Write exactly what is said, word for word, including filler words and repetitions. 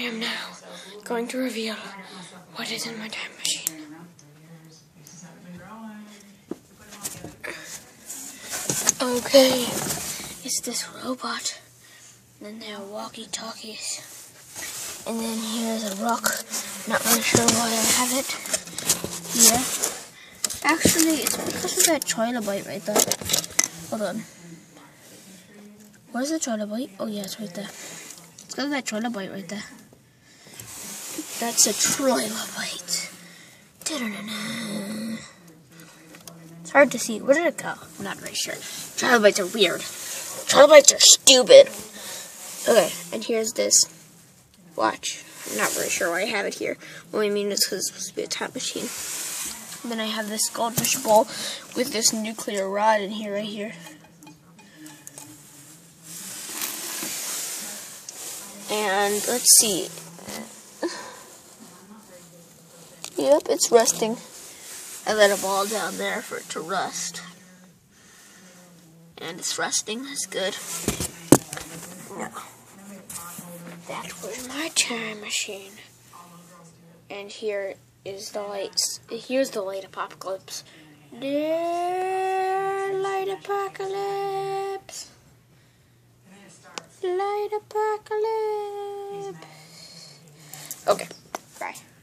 am now going to reveal what is in my time machine. Okay, it's this robot, and then there are walkie-talkies, and then here's a rock. Not really sure why I have it here. Actually, it's because of that trilobite right there. Hold on. Where's the trilobite? Oh yeah, it's right there. It's because of that trilobite right there. That's a trilobite. Da-da-da-da. It's hard to see. Where did it go? I'm not really sure. Trilobites are weird. Trilobites are stupid. Okay, and here's this watch. I'm not really sure why I have it here. Well, I mean, it's because it's supposed to be a time machine. And then I have this goldfish bowl with this nuclear rod in here, right here. And let's see. Yep, it's rusting. I let a ball down there for it to rust. And it's rusting, that's good. No. That was my time machine. And here is the lights. Here's the light apocalypse. Dear light apocalypse. Light apocalypse. Okay, bye.